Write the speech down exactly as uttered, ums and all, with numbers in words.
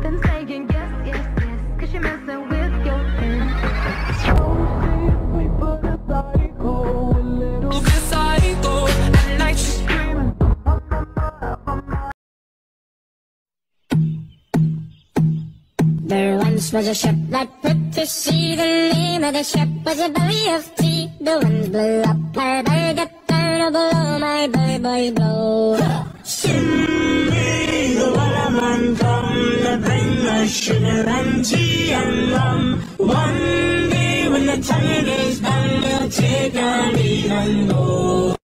Then saying yes, yes, yes, cause you're messing with your head. We put a psycho, a little bit psycho. At night she's screaming. There once was a ship that put to sea. The name of the ship was a belly of tea. The winds blew up her bow, get down below my belly boys blow. Soon may the waterman come to bring us sugar and tea and rum. One day when the tonguing is done, we'll take our leave and go.